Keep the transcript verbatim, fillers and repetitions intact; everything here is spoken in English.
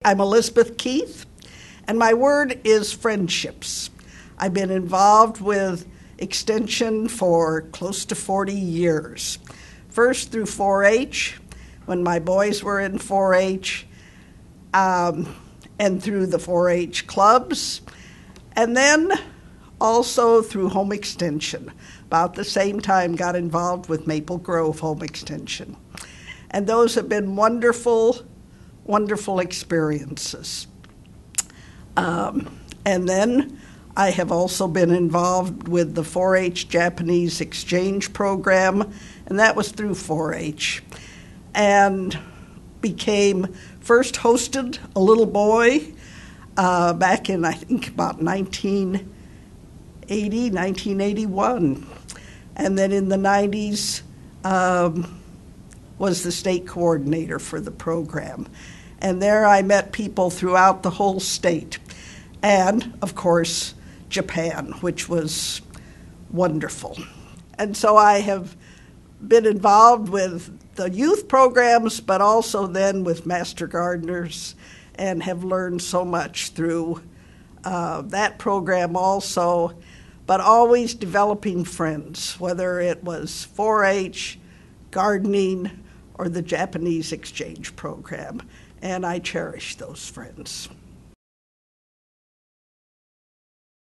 I'm Elizabeth Keith, and my word is friendships. I've been involved with Extension for close to forty years. First through four H, when my boys were in four H, um, and through the four H clubs, and then also through Home Extension. About the same time, got involved with Maple Grove Home Extension. And those have been wonderful, wonderful experiences. Um, and then I have also been involved with the four H Japanese Exchange Program, and that was through four H. And became, first hosted a little boy uh, back in, I think, about nineteen eighty, nineteen eighty-one. And then in the nineties, um, was the state coordinator for the program. And there I met people throughout the whole state. And, of course, Japan, which was wonderful. And so I have been involved with the youth programs, but also then with Master Gardeners, and have learned so much through uh, that program also, but always developing friends, whether it was four H, gardening, or the Japanese exchange program, and I cherish those friends.